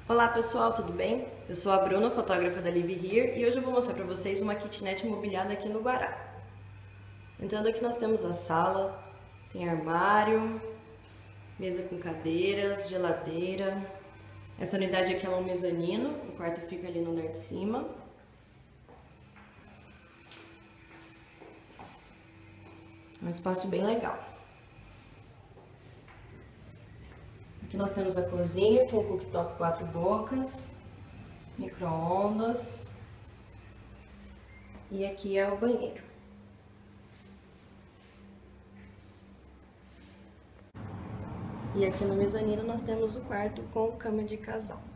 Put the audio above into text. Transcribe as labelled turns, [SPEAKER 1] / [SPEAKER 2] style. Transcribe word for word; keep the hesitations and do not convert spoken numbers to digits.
[SPEAKER 1] Olá pessoal, tudo bem? Eu sou a Bruna, fotógrafa da Live Here, e hoje eu vou mostrar para vocês uma kitnet mobiliada aqui no Guará. Entrando aqui nós temos a sala, tem armário, mesa com cadeiras, geladeira. Essa unidade aqui é um mezanino, o quarto fica ali no andar de cima. Um espaço bem legal. Aqui nós temos a cozinha com cooktop quatro bocas, micro-ondas, e aqui é o banheiro. E aqui no mezanino nós temos o quarto com cama de casal.